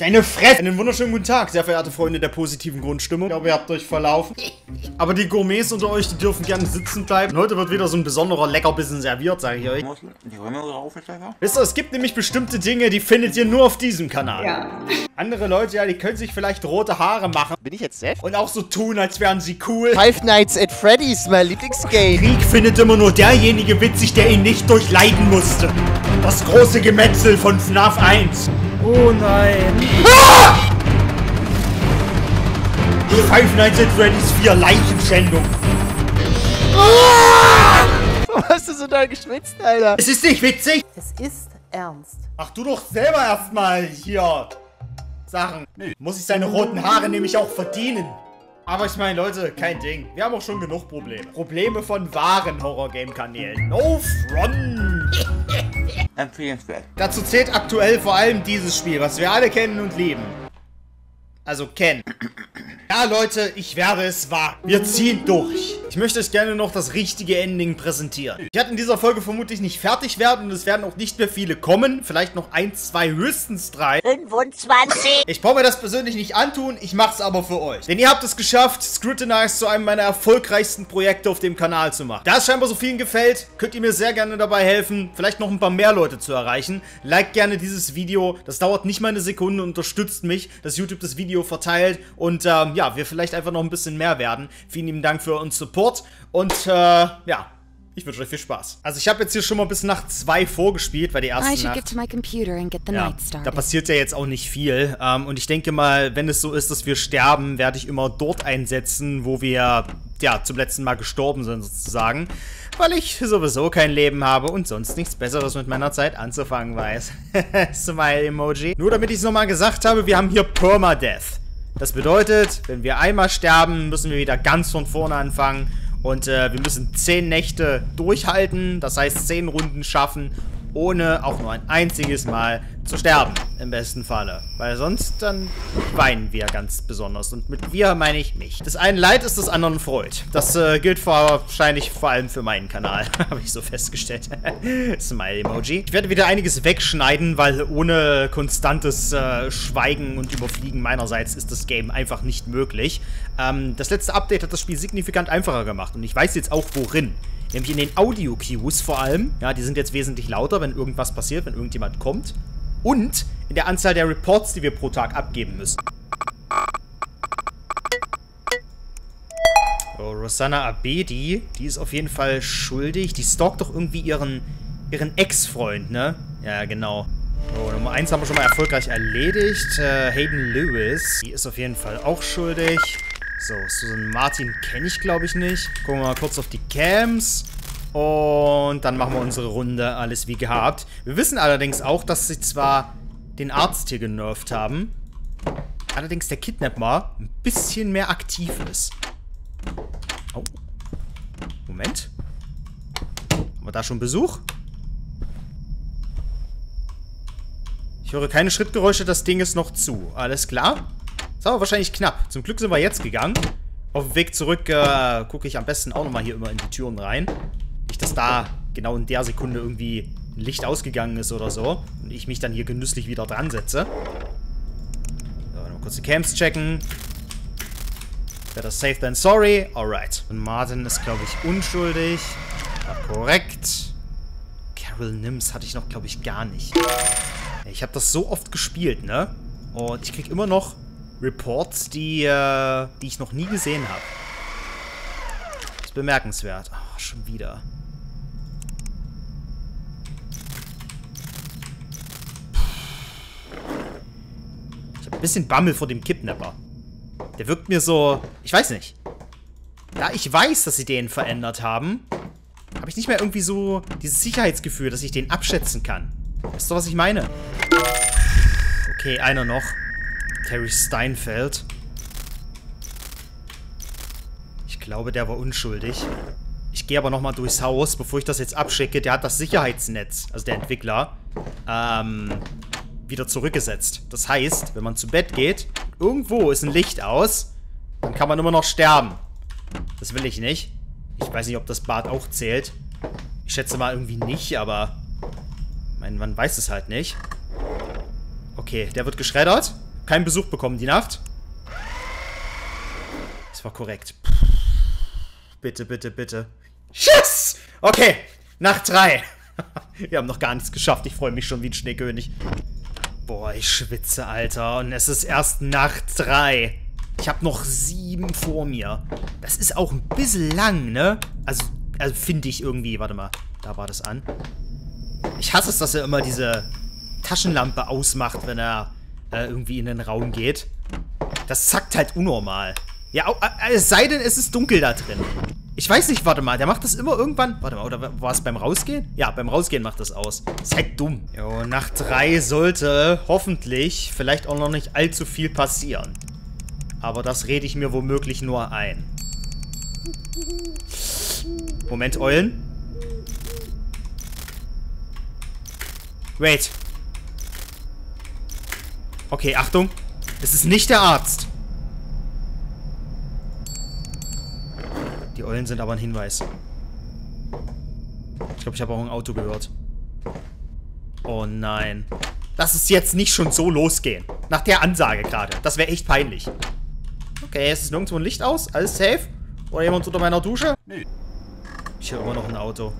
Deine Fresse! Einen wunderschönen guten Tag, sehr verehrte Freunde der positiven Grundstimmung. Ich glaube, ihr habt euch verlaufen. Aber die Gourmets unter euch, die dürfen gerne sitzen bleiben. Und heute wird wieder so ein besonderer Leckerbissen serviert, sage ich euch. Wisst ihr, es gibt nämlich bestimmte Dinge, die findet ihr nur auf diesem Kanal. Ja. Andere Leute, ja, die können sich vielleicht rote Haare machen. Bin ich jetzt Seth? Und auch so tun, als wären sie cool. Five Nights at Freddy's, mein Lieblingsgame. Krieg findet immer nur derjenige witzig, der ihn nicht durchleiden musste. Das große Gemetzel von FNAF 1. Oh nein. Ah! Five Nights at Freddy's 4 Leichenschändung. Ah! Warum hast du so da geschwitzt, Alter? Es ist nicht witzig. Es ist ernst. Ach, du doch selber erstmal hier Sachen. Muss ich seine roten Haare nämlich auch verdienen. Aber ich meine, Leute, kein Ding. Wir haben auch schon genug Probleme. Probleme von wahren Horror-Game-Kanälen. No front. Empfehlenswert. Dazu zählt aktuell vor allem dieses Spiel, was wir alle kennen und lieben. Also kennen. Ja, Leute, ich werde es wagen. Wir ziehen durch. Ich möchte euch gerne noch das richtige Ending präsentieren. Ich werde in dieser Folge vermutlich nicht fertig werden und es werden auch nicht mehr viele kommen. Vielleicht noch 1, 2, höchstens 3. 25. Ich brauche mir das persönlich nicht antun, ich mache es aber für euch. Denn ihr habt es geschafft, Scrutinize zu einem meiner erfolgreichsten Projekte auf dem Kanal zu machen. Da es scheinbar so vielen gefällt, könnt ihr mir sehr gerne dabei helfen, vielleicht noch ein paar mehr Leute zu erreichen. Liked gerne dieses Video, das dauert nicht mal eine Sekunde und unterstützt mich, dass YouTube das Video verteilt und ja, wir vielleicht einfach noch ein bisschen mehr werden. Vielen lieben Dank für euren Support und ja, ich wünsche euch viel Spaß. Also ich habe jetzt hier schon mal bis Nacht 2 vorgespielt, weil die erste Nacht, da passiert ja jetzt auch nicht viel. Und ich denke mal, wenn es so ist, dass wir sterben, werde ich immer dort einsetzen, wo wir ja zum letzten Mal gestorben sind sozusagen. Weil ich sowieso kein Leben habe und sonst nichts Besseres mit meiner Zeit anzufangen weiß. Smile-Emoji. Nur damit ich es nochmal gesagt habe, wir haben hier Permadeath. Das bedeutet, wenn wir einmal sterben, müssen wir wieder ganz von vorne anfangen. Und wir müssen 10 Nächte durchhalten, das heißt 10 Runden schaffen, ohne auch nur ein einziges Mal zu sterben, im besten Falle. Weil sonst dann weinen wir ganz besonders. Und mit wir meine ich mich. Das einen Leid ist des anderen Freud. Das gilt wahrscheinlich vor allem für meinen Kanal, habe ich so festgestellt. Smile-Emoji. Ich werde wieder einiges wegschneiden, weil ohne konstantes Schweigen und Überfliegen meinerseits ist das Game einfach nicht möglich. Das letzte Update hat das Spiel signifikant einfacher gemacht. Und ich weiß jetzt auch worin. Nämlich in den Audio-Cues vor allem. Ja, die sind jetzt wesentlich lauter, wenn irgendwas passiert, wenn irgendjemand kommt. Und in der Anzahl der Reports, die wir pro Tag abgeben müssen. So, Rosanna Abedi, die ist auf jeden Fall schuldig. Die stalkt doch irgendwie ihren Ex-Freund, ne? Ja, genau. So, Nummer 1 haben wir schon mal erfolgreich erledigt. Hayden Lewis, die ist auf jeden Fall auch schuldig. So, Susan Martin kenne ich, glaube ich, nicht. Gucken wir mal kurz auf die Cams. Und dann machen wir unsere Runde, alles wie gehabt. Wir wissen allerdings auch, dass sie zwar den Arzt hier genervt haben, allerdings der Kidnapper ein bisschen mehr aktiv ist. Oh. Moment. Haben wir da schon Besuch? Ich höre keine Schrittgeräusche, das Ding ist noch zu. Alles klar? Das war wahrscheinlich knapp. Zum Glück sind wir jetzt gegangen. Auf dem Weg zurück gucke ich am besten auch nochmal hier immer in die Türen rein. Nicht, dass da genau in der Sekunde irgendwie ein Licht ausgegangen ist oder so. Und ich mich dann hier genüsslich wieder dran setze. So, nochmal kurz die Camps checken. Better safe than sorry. Alright. Und Martin ist, glaube ich, unschuldig. Ja, korrekt. Carol Nims hatte ich noch, glaube ich, gar nicht. Ich habe das so oft gespielt, ne? Und ich krieg immer noch Reports, die ich noch nie gesehen habe. Das ist bemerkenswert. Oh, schon wieder. Ich habe ein bisschen Bammel vor dem Kidnapper. Der wirkt mir so... Ich weiß nicht. Da ich weiß, dass sie den verändert haben, habe ich nicht mehr irgendwie so dieses Sicherheitsgefühl, dass ich den abschätzen kann. Weißt du, was ich meine? Okay, einer noch. Terry Steinfeld. Ich glaube, der war unschuldig. Ich gehe aber nochmal durchs Haus, bevor ich das jetzt abschicke. Der hat das Sicherheitsnetz, also der Entwickler, wieder zurückgesetzt. Das heißt, wenn man zu Bett geht, irgendwo ist ein Licht aus, dann kann man immer noch sterben. Das will ich nicht. Ich weiß nicht, ob das Bad auch zählt. Ich schätze mal irgendwie nicht, aber man weiß es halt nicht. Okay, der wird geschreddert. Keinen Besuch bekommen die Nacht. Das war korrekt. Bitte, bitte, bitte. Yes! Okay, Nacht 3. Wir haben noch gar nichts geschafft. Ich freue mich schon wie ein Schneekönig. Boah, ich schwitze, Alter. Und es ist erst Nacht 3. Ich habe noch 7 vor mir. Das ist auch ein bisschen lang, ne? Also finde ich irgendwie. Warte mal, da war das an. Ich hasse es, dass er immer diese Taschenlampe ausmacht, wenn er irgendwie in den Raum geht. Das zackt halt unnormal. Ja, es sei denn, es ist dunkel da drin. Ich weiß nicht, warte mal, der macht das immer irgendwann... Warte mal, oder war es beim Rausgehen? Ja, beim Rausgehen macht das aus. Ist halt dumm. Jo, Nacht 3 sollte hoffentlich vielleicht auch noch nicht allzu viel passieren. Aber das rede ich mir womöglich nur ein. Moment, Eulen. Wait. Okay, Achtung. Es ist nicht der Arzt. Die Eulen sind aber ein Hinweis. Ich glaube, ich habe auch ein Auto gehört. Oh nein. Lass es jetzt nicht schon so losgehen. Nach der Ansage gerade. Das wäre echt peinlich. Okay, es ist nirgendwo ein Licht aus. Alles safe? Oder jemand unter meiner Dusche? Nee. Ich höre immer noch ein Auto.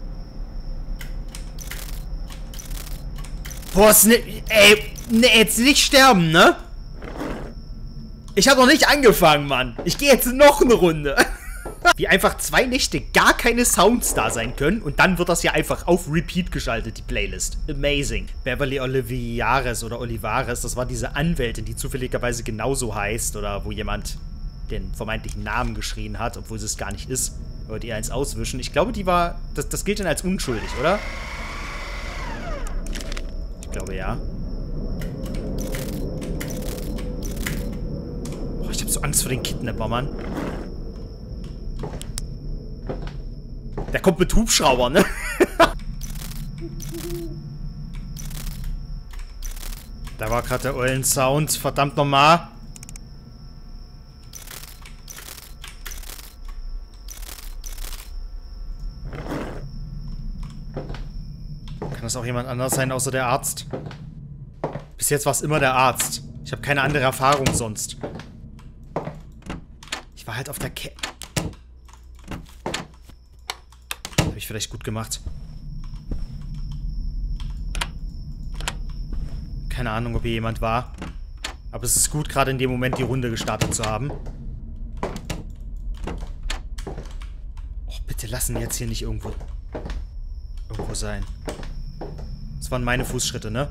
Boah, ey, ne, jetzt nicht sterben, ne? Ich habe noch nicht angefangen, Mann. Ich gehe jetzt noch eine Runde. Wie einfach 2 Nächte gar keine Sounds da sein können und dann wird das ja einfach auf Repeat geschaltet, die Playlist. Amazing. Beverly Olivares oder Olivares, das war diese Anwältin, die zufälligerweise genauso heißt oder wo jemand den vermeintlichen Namen geschrien hat, obwohl sie es gar nicht ist. Wollt ihr eins auswischen? Ich glaube, die war... Das gilt dann als unschuldig, oder? Ich glaube, ja. Boah, ich habe so Angst vor den Kidnapper, Mann. Der kommt mit Hubschrauber, ne? Da war gerade der Eulen-Sound. Verdammt nochmal. Kann das auch jemand anders sein, außer der Arzt? Bis jetzt war es immer der Arzt. Ich habe keine andere Erfahrung sonst. Ich war halt auf der Habe ich vielleicht gut gemacht. Keine Ahnung, ob hier jemand war. Aber es ist gut, gerade in dem Moment die Runde gestartet zu haben. Oh, bitte lassen jetzt hier nicht irgendwo sein. Das waren meine Fußschritte, ne?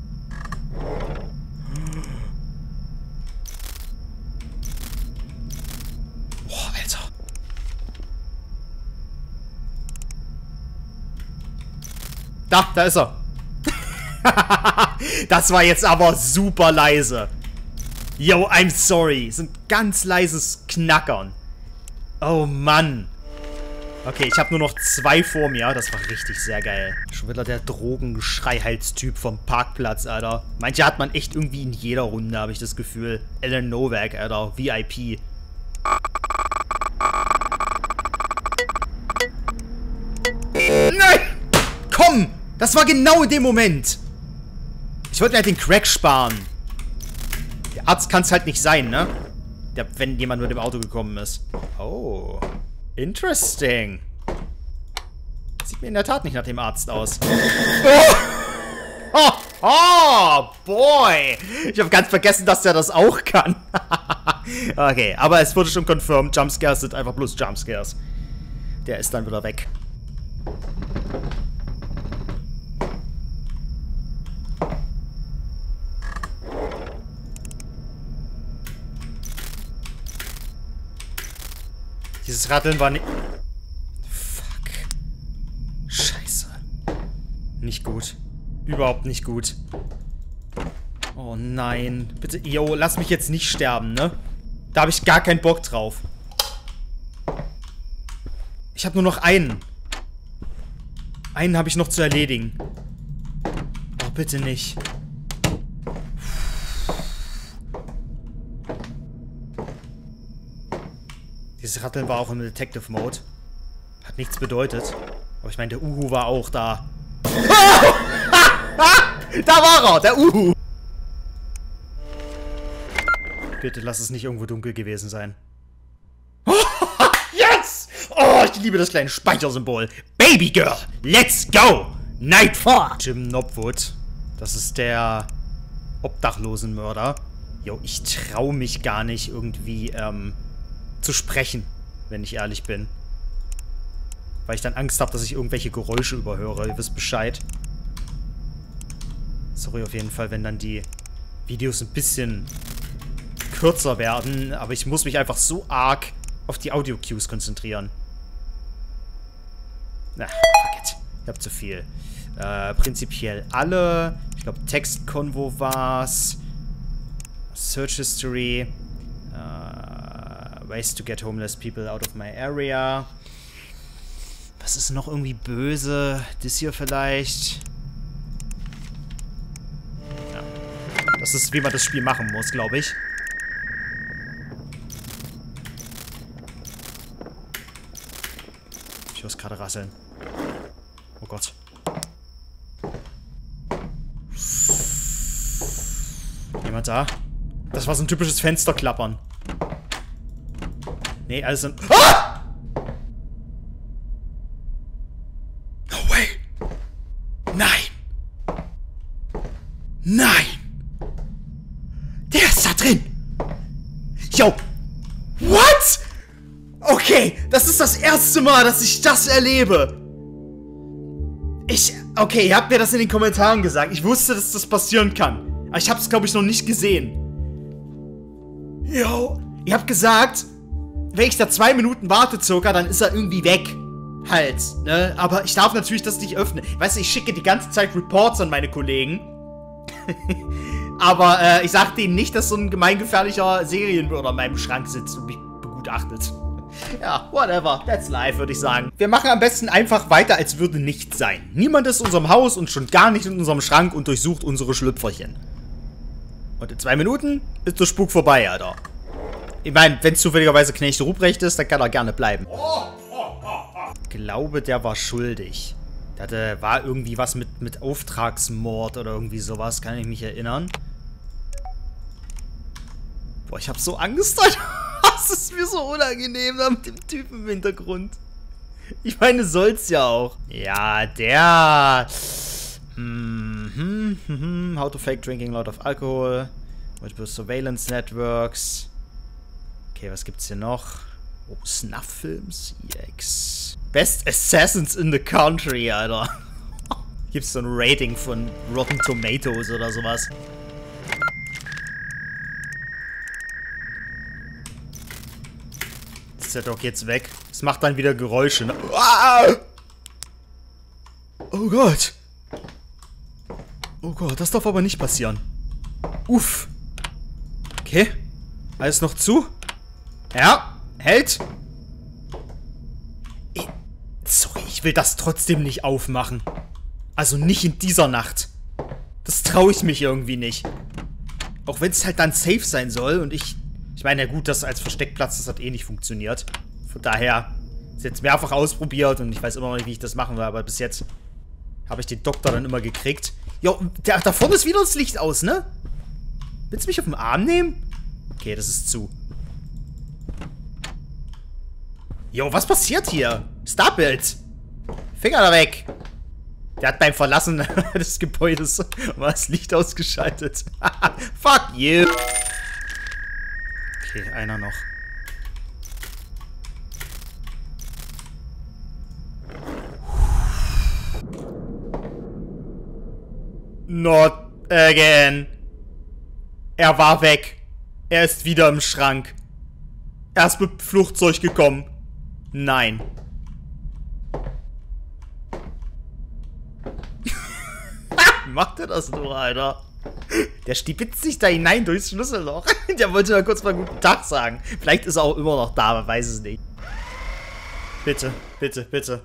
Boah, Alter. Da ist er. Das war jetzt aber super leise. Yo, I'm sorry. Sind ganz leises Knackern. Oh Mann. Okay, ich habe nur noch 2 vor mir. Das war richtig sehr geil. Schon wieder der Drogenschreihalstyp vom Parkplatz, Alter. Manche hat man echt irgendwie in jeder Runde, habe ich das Gefühl. Alan Novak, Alter. VIP. Nein! Komm! Das war genau in dem Moment. Ich wollte mir halt den Crack sparen. Der Arzt kann es halt nicht sein, ne? Wenn jemand mit dem Auto gekommen ist. Oh. Interesting. Sieht mir in der Tat nicht nach dem Arzt aus. Oh, oh boy. Ich habe ganz vergessen, dass der das auch kann. Okay, aber es wurde schon confirmed. Jumpscares sind einfach bloß Jumpscares. Der ist dann wieder weg. Dieses Ratteln war nicht... Fuck. Scheiße. Nicht gut. Überhaupt nicht gut. Oh nein. Bitte, yo, lass mich jetzt nicht sterben, ne? Da habe ich gar keinen Bock drauf. Ich habe nur noch einen. Einen habe ich noch zu erledigen. Oh, bitte nicht. Dieses Ratteln war auch im Detective Mode. Hat nichts bedeutet. Aber ich meine, der Uhu war auch da. Da war er, der Uhu. Bitte lass es nicht irgendwo dunkel gewesen sein. Yes! Oh, ich liebe das kleine Speichersymbol. Baby Girl, let's go! Night 4! Jim Knobwood. Das ist der Obdachlosenmörder. Jo, ich traue mich gar nicht irgendwie, zu sprechen, wenn ich ehrlich bin. Weil ich dann Angst habe, dass ich irgendwelche Geräusche überhöre. Ihr wisst Bescheid. Sorry auf jeden Fall, wenn dann die Videos ein bisschen kürzer werden. Aber ich muss mich einfach so arg auf die Audio-Cues konzentrieren. Na, fuck it. Ich hab zu viel. Prinzipiell alle. Ich glaube, Textkonvo war's. Search History. Ways to get homeless people out of my area. Was ist noch irgendwie böse? Das hier vielleicht. Ja. Das ist, wie man das Spiel machen muss, glaube ich. Ich höre es gerade rasseln. Oh Gott. Jemand da? Das war so ein typisches Fensterklappern. Nee, alles sind... Ah! No way! Nein! Nein! Der ist da drin! Yo! What? Okay, das ist das erste Mal, dass ich das erlebe. Okay, ihr habt mir das in den Kommentaren gesagt. Ich wusste, dass das passieren kann. Aber ich hab's, glaube ich, noch nicht gesehen. Yo, ihr habt gesagt, wenn ich da 2 Minuten warte circa, dann ist er irgendwie weg. Halt, ne? Aber ich darf natürlich das nicht öffnen. Weißt du, ich schicke die ganze Zeit Reports an meine Kollegen. Aber ich sag denen nicht, dass so ein gemeingefährlicher Serienmörder in meinem Schrank sitzt und mich begutachtet. Ja, whatever. That's life, würde ich sagen. Wir machen am besten einfach weiter, als würde nichts sein. Niemand ist in unserem Haus und schon gar nicht in unserem Schrank und durchsucht unsere Schlüpferchen. Und in 2 Minuten ist der Spuk vorbei, Alter. Ich meine, wenn es zufälligerweise Knecht Ruprecht ist, dann kann er gerne bleiben. Ich glaube, der war schuldig. Der war irgendwie was mit Auftragsmord oder irgendwie sowas, kann ich mich erinnern. Boah, ich hab so Angst, Alter. Das ist mir so unangenehm da mit dem Typen im Hintergrund. Ich meine, soll's ja auch. Ja, der... How to fake drinking a lot of alcohol. Multiple surveillance networks. Okay, was gibt's hier noch? Oh, Snuff-Films. EX. Best Assassins in the Country, Alter. Gibt's so ein Rating von Rotten Tomatoes oder sowas. Ist der doch jetzt weg. Es macht dann wieder Geräusche. Ne? Oh Gott. Oh Gott, das darf aber nicht passieren. Uff. Okay. Alles noch zu? Ja. Hält. Sorry, ich will das trotzdem nicht aufmachen. Also nicht in dieser Nacht. Das traue ich mich irgendwie nicht. Auch wenn es halt dann safe sein soll und ich meine, ja gut, das als Versteckplatz, das hat eh nicht funktioniert. Von daher ist jetzt mehrfach ausprobiert und ich weiß immer noch nicht, wie ich das machen will, aber bis jetzt habe ich den Doktor dann immer gekriegt. Jo, da vorne ist wieder das Licht aus, ne? Willst du mich auf den Arm nehmen? Okay, das ist zu. Jo, was passiert hier? Stop it! Finger da weg! Der hat beim Verlassen des Gebäudes mal das Licht ausgeschaltet. Fuck you! Okay, einer noch. Not again. Er war weg. Er ist wieder im Schrank. Er ist mit Flugzeug gekommen. Nein. Macht er das nur, Alter? Der stibitzt sich da hinein durchs Schlüsselloch. Der wollte mal kurz mal guten Tag sagen. Vielleicht ist er auch immer noch da, man weiß es nicht. Bitte, bitte, bitte.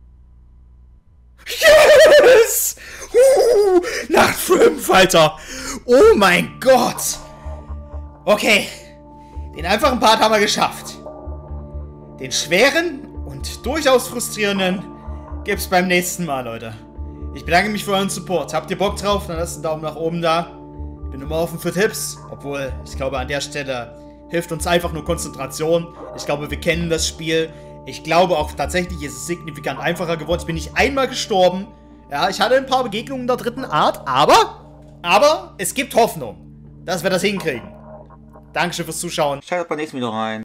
Yes! Nacht 5, Alter. Oh mein Gott. Okay. Den einfachen Part haben wir geschafft. Den schweren und durchaus frustrierenden gibt's beim nächsten Mal, Leute. Ich bedanke mich für euren Support. Habt ihr Bock drauf? Dann lasst einen Daumen nach oben da. Ich bin immer offen für Tipps. Obwohl, ich glaube, an der Stelle hilft uns einfach nur Konzentration. Ich glaube, wir kennen das Spiel. Ich glaube auch tatsächlich, ist es signifikant einfacher geworden. Ich bin nicht einmal gestorben. Ja, ich hatte ein paar Begegnungen der dritten Art, aber es gibt Hoffnung, dass wir das hinkriegen. Dankeschön fürs Zuschauen. Schaut beim nächsten Video rein.